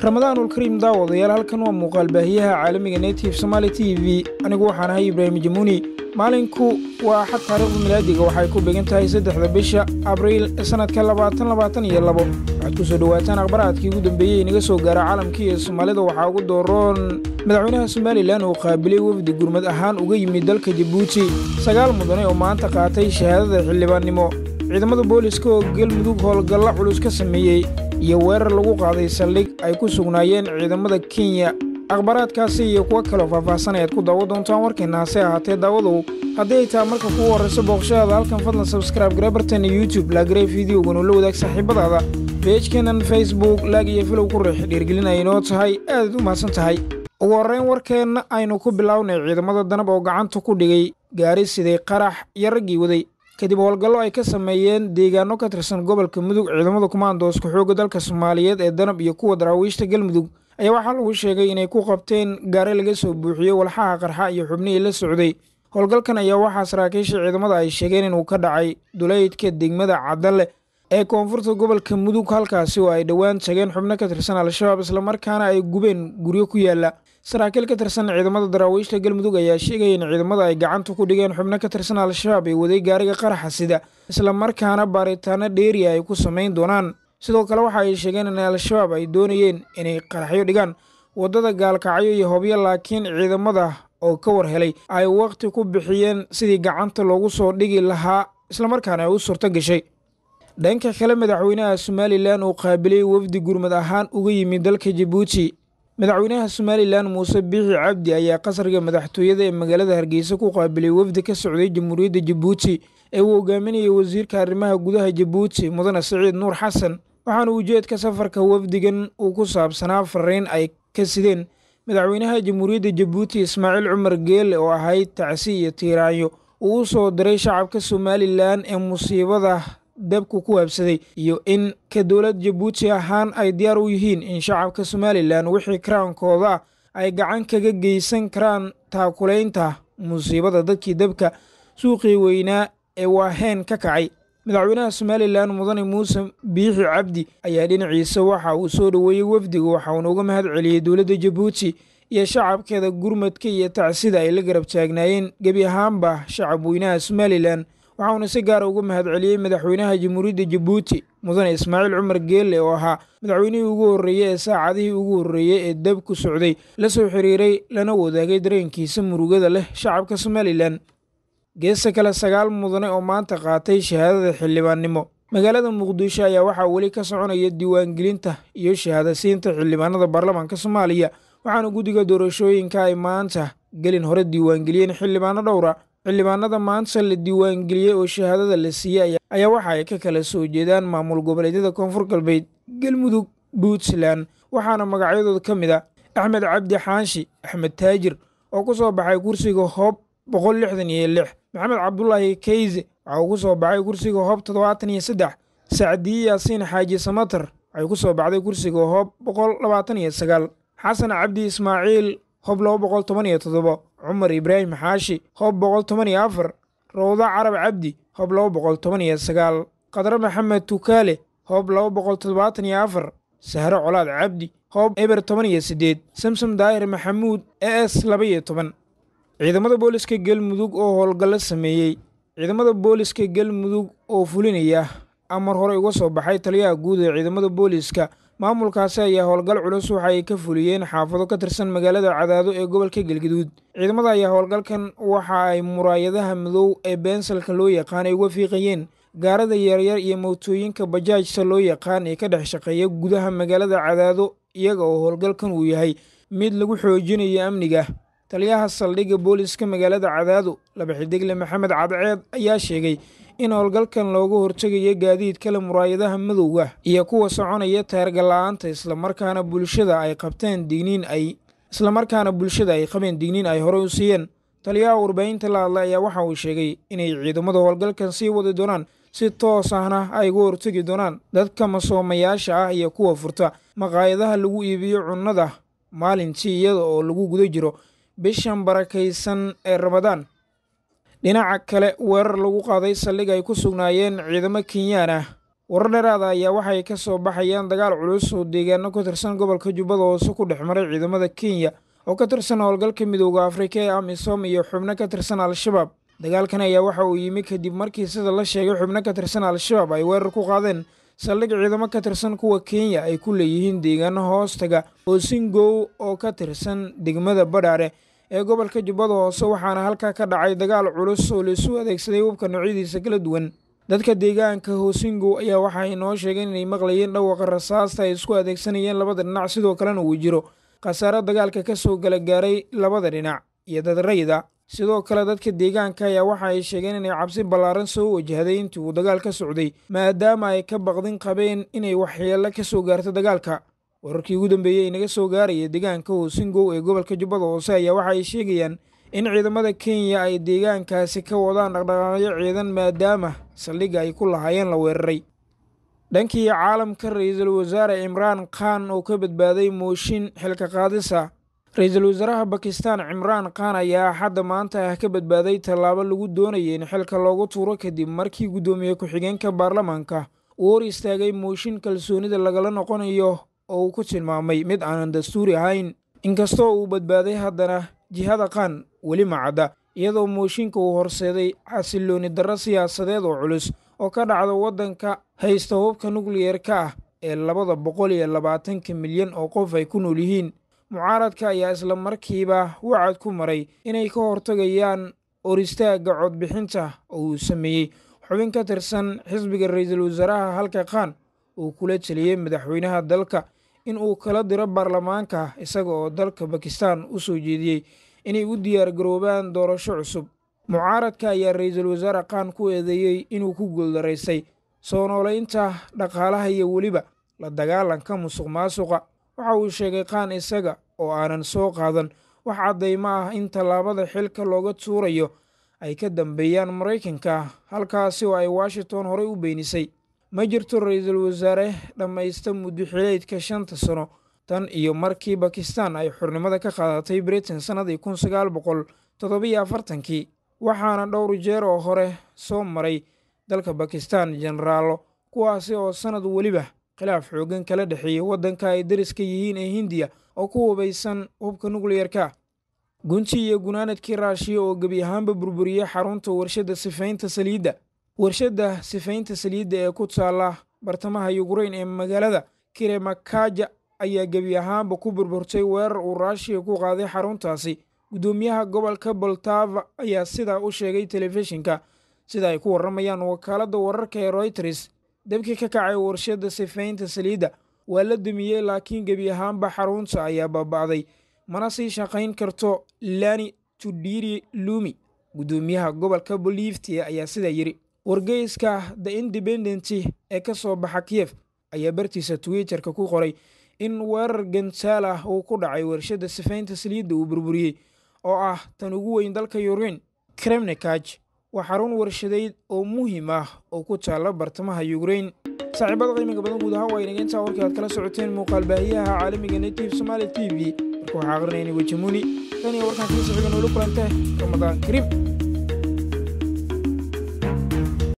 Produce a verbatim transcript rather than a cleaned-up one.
رمضان الكريم داود يا halkan waa muuqaal baahiyaha caalamiga Native Somali T V anigu waxaan ahay Ibrahim Jamuni maalinku waa xad taariikhda milaadiga waxay ku beegan tahay saddexda bisha Abriil sanadka labaatan labaatan iyo labo waxaad ku soo dhawaataan akhbaraadkii ugu dambeeyay inaga soo gaara caalamka iyo Soomaalida waxa ugu dooron madaxweynaha Somaliland oo qaabilay wafdi gurmad ahaan uga yimid dalka Djibouti sagaal mudane oo maanta qaatay shahaadada xildhibaannimo ciidamada booliska oo galmudug howlgalla culus ka sameeyay iyo weerar lagu qaaday saldhig ay ku sugnaayeen ciidamada Kenya akhbaraadkaasi iyo kuwa kale faahfaahsan ayaad ku daawo doontaan warkeena hase ahaatee daawadow haddii ay tahay marka ku horeyso booqashada halkan fadlan subscribe garebartan YouTube la garee fiidiyowgan la wadaag saaxiibadaada page-keenan Facebook lag iyo follow ku riix dhiirgelinaya inoo tahay aad u mahadsan tahay ugu horreyn warkeena aynu ku bilownay ciidamada danab oo gacanta ku dhigay gaari siday qarax iyo raggii waday kadib howlgallo ay ka sameeyeen deegaano ka tirsan gobolka mudug ciidamada kumaandooska xoogga dalka Soomaaliyeed ee danab iyo kuwa daraawiishta galmudug ayaa waxaa lagu sheegay inay ku qabteen gaari laga soo buuxiyay walxaha qarxa iyo xubnihii la socday howlgalkan ayaa waxaa saraakiisha ciidamada ay sheegeen inuu ka dhacay duleedka degmada Cadalle ee koonfurta gobolka mudug halkaasi oo ay dhawaan tageen xubno ka tirsan al-shabaab isla markaana ay gubeen guryo ku yaala saraakiil ka tirsan ciidamada daraawiishta galmudug ayaa sheegay in ciidamada ay gacanta ku dhigeen xubno ka tirsan al-shabaab ee waday gaariga qaraxa sida isla markaana baaritaano dheeri ay ku sameyn doonaan sidoo kale waxa ay sheegeen in al-shabaab ay doonayeen inay qaraxyo dhigaan wadada gaalkacyo iyo hobyo laakiin ciidamada oo ka war helay ay waqti ku bixiyeen sidii gacanta loogu soo dhigi lahaa isla markaana ay u suurto gashay dhanka kale madaxweynaha Somaliland oo qaabilay wafdi gurmad ahaan uga yimid dalka Djibouti madaxweynaha Somaliland Muuse Biixi Cabdi ayaa qasriga madaxtooyada ee magaalada Hargeysa ku qaabilay wafdi ka socday Jamhuuriyadda Djibouti ee uu hogaaminayay wasiirka arrimaha gudaha Djibouti Mudane Saciid Nuur Xasan waxaana ujeedka safarka wafdigan uu ku saabsanaa fariin ay ka sideen madaxweynaha Jamhuuriyadda Djibouti Ismaaciil Cumar Geele oo ahayd tacsi iyo tiiraanyo uu soo diray shacabka Somaliland ee musiibada dabku ku habsaday iyo in ka dawlad Djibouti ahaan ay diyaar u yihiin in shacabka Somaliland wixii karaankooda ay gacan kaga geysan karaan taakulaynta musiibada dadkii dabka suuqii weynaa ee waaheen ka kacay madaxweynaha Somaliland Mudane Muuse Biixi Cabdi ayaa dhinaciisa waxa uu soo dhaweeyay wafdiga waxa uu uga mahad celiyay dawladda Djibouti iyo shacabkeeda gurmadka iyo tacsida ay la garab taagnaayeen gabi ahaanba shacab weynaha Somaliland waxaana si gaar ah uga mahad celiyay madaxweynaha Jamhuuriyadda Djibouti Mudane Ismaaciil Cumar Geele oo ahaa madaxweynihii ugu horeeyay ee saacadihii ugu horeeyay ee dabku socday la soo xiriiray lana wadaagay dareenkiisa murugada leh shacabka Somaliland geeska kale sagaal mudane oo maanta qaatay shahaadada xildhibaannimo magaalada Muqdisho ayaa waxaa weli ka soconaya diiwaangelinta iyo shahaadasiinta xildhibaanada baarlamaanka Soomaaliya waxaana guddiga doorashooyinka ay maanta gelin hore diiwaangeliyeen xildhibaano dhowra xildhibaanada maanta la diiwaangeliyay oo shahaadada la siiyay ayaa waxa ay ka kala soo jeedaan maamul goboleedyada Koonfur Galbeed Galmudug Puntland waxaana magacyadooda ka mid ah Axmed Cabdi Xaanshi Axmed Taajir oo ku soo baxay kursiga Hoob boqol lixdan iyo lix Maxamed Cabdullaahi Kayze waxa uu ku soo baxay kursiga Hoob toddobaatan iyo saddex Saacidi Yaasiin Xaaji Samatar waxa uu ku soo baxay kursiga Hoob boqol labaatan iyo sagaal Xasan Cabdi Ismaaciil Hoob laba boqol toban iyo toddoba Cumar Ibraahim Xaashi Hoob boqol toban iyo afar Rawda Carab Cabdi Hoob laba boqol toban iyo sagaal Qadar Maxamed Tukaale Hoob laba boqol toddobaatan iyo afar Sahro Colaad Cabdi Hoob eber toban iyo siddeed Samsam Daahir Maxamuud A S laba iyo toban ciidamada booliska galmudug oo howlgallo sameeyay ciidamada booliska galmudug oo fulinaya amar hore uga soo baxay taliyaha guud ee ciidamada booliska maamulkaasi ayaa howlgal culus waxa ay ka fuliyeen xaafado ka tirsan magaalada Cadaado ee gobolka Galgaduud ciidamada ayaa howlgalkan waxa ay muraayadaha madow ee beensalka loo yaqaan ay uga fiiqayeen gaarada yaryar iyo mootooyinka bajaajta loo yaqaan ee ka dhex shaqeeya gudaha magaalada Cadaado iyaga oo howlgalkan uu yahay mid lagu xoojinayo amniga taliyaha saldhigga booliska magaalada Cadaado laba xidigle Maxamed Cadceed ayaa sheegay in howlgalkan looga hortagayo gaadiid kala muraayadaha madowga iyo kuwa soconaya taarga la'aanta isla markaana bulshada ay qabteen digniin ay isla markaana bulshada ay qabeen digniin ay hore u siiyeen taliyaha warbaahinta la hadlay ayaa waxa uu sheegay inay ciidamada howlgalkan sii wadi doonaan si toos ahna ay uga hortagi doonaan dadka masoomayaasha ah iyo kuwa furta maqaayadaha lagu iibiyo cunnada maalintii iyada oo lagu guda jiro bishan barakaysan ee Ramadaan dhinaca kale weerar lagu qaaday saldhig ay ku sugnaayeen ciidamo Kenyaan ah warar dheeraad ah ayaa waxay ka soo baxayaan dagaal culus oo deegaano ka tirsan gobolka Jubbada Hoose ku dhex maray ciidamada Kenya oo ka tirsan howlgalka midowga Afrika ee AMISOM iyo xubno ka tirsan Al-Shabaab. Dagaalkan ayaa waxa uu yimi kadib markii sida la sheegay xubno ka tirsan Al-Shabaab ay weerar ku qaadeen saldhig ciidamo ka tirsan kuwa Kenya ay ku leeyihiin deegaano hoostaga Osingow oo ka tirsan degmada Badhaadhe ee gobolka Jubbada Hoose, waxaana halkaa ka dhacay dagaal culus oo la isu adeegsaday hubka noocyadiisa kala duwan. Dadka deegaanka Osingow ayaa waxay noo sheegeen inay maqlayeen dhawaaqa rasaasta ay isku adeegsanayeen labada dhinac, sidoo kalena uu jiro khasaare dagaalka ka soo gala gaaray labada dhinac iyo dad rayid ah. Sidoo kale dadka deegaanka ayaa waxa ay sheegeen inay cabsi ballaaran soo wajahday intii uu dagaal ka socday, maadaama ay ka baqdin qabeen inay waxyeello ka soo gaarto dagaalka. Wararkii ugu dambeeyay ee naga soo gaaraya deegaanka Osingow ee gobolka Jubbada Hoose ayaa waxa ay sheegayaan in ciidamada Kenya ay deegaankaasi ka wadaan dhaqdhaqaaqyo ciidan maadaama saldhigga ay ku lahaayeen la weeraray. Dhankii caalamka, Ra'iisul Wasaare Imraan Khan oo ka badbaaday mooshin xilka qaadis ah. Ra'iisul Wasaaraha Bakistan Imraan Khan ayaa hadda maanta ka badbaaday tallaabo lagu doonayay in xilka loogu tuuro kadib markii gudoomiye ku-xigeenka baarlamaanka uu hor istaagay mooshin kalsoonida lagala noqonayo oo uu ku tilmaamay mid aanan dastuuri ahayn. Inkastoo uu badbaaday, haddana jihada Khan weli ma cadda, iyadoo mooshinka uu horseeday xasillooni darro siyaasadeed oo culus oo ka dhacda waddanka haysta hubka nukliyeerka ah ee labada boqol iyo labaatanka milyan oo qof ay ku nool yihiin. Mucaaradka ayaa isla markiiba wacad ku maray inay ka hortagayaan hor istaagga codbixinta oo uu sameeyey xubin ka tirsan xisbiga ra'iisul wasaaraha, halka Khan uu kula taliyey madaxweynaha dalka in uu kala diro baarlamaanka, isaga oo dalka Bakistan u soo jeediyey inay u diyaar garoobaan doorasho cusub. Mucaaradka ayaa ra'iisul wasaare Khan ku eedeeyey inuu ku guuldaraystay soo noolaynta dhaqaalaha iyo weliba la dagaalanka musuqmaasuqa. Waxa uu sheegay Khan isaga oo aanan soo qaadan wax caddaymo ah in tallaabada xilka looga tuurayo ay ka dambeeyaan Maraykanka, halkaasi oo ay Washington horey u beenisay. Ma jirto ra'iisul wasaare dhammaysta muddo xileedka shanta sano tan iyo markii Bakistan ay xornimada ka qaadatay Britain sanadii kun sagaal boqol toddoba iyo afartankii, waxaana dhowr jeer oo hore soo maray dalka Bakistan jeneraalo kuwaasi oo sanad weliba khilaaf xoogan kala dhexeeyay waddanka ay dariska yihiin ee Hindiya oo ku hubaysan hubka nukliyeerka. Gunti iyo gunaanadkii Raashiya oo gebi ahaanba burburiyey xarunta warshadda sifaynta saliidda warshadda sifaynta saliidda ee ku taala bartamaha Ukraine ee magaalada Kiremakaja ayaa gebi ahaanba ku burburtay weerar uu Raashiya ku qaaday xaruntaasi. Gudoomiyaha gobolka Poltava ayaa sidaa u sheegay telefishinka, sida ay ku waramayaan wakaaladda wararka ee Reuters. Dabkii ka kacay warshadda sifaynta saliidda waa la dumiyey, laakiin gebi ahaanba xarunta ayaa baaba'day, mana sii shaqayn karto. Lani Tudiri Lumi, gudoomiyaha gobolka Bolivia, ayaa sidaa yiri. Wargeyska The Independent ee ka soo baxa Kiev ayaa bartiisa Twitter-ka ku qoray in weerar gantaal ah uu ku dhacay warshadda sifaynta saliidda uu burburiyey oo ah tan ugu weyn dalka Ukraine. Kremnikaj waa xarun warshadeed oo muhiim ah oo ku taala bartamaha Ukraine. saaxiibada qiimiga badan guud ahaan waa inaga intaa warkii aad kala socoteen muuqaal baahiyaha caalamiga Native Somali T V. Marka waxaa aqrinayna Wajimuni tan iyo warkaan kala socda nolol kulante Ramadaan Kariim.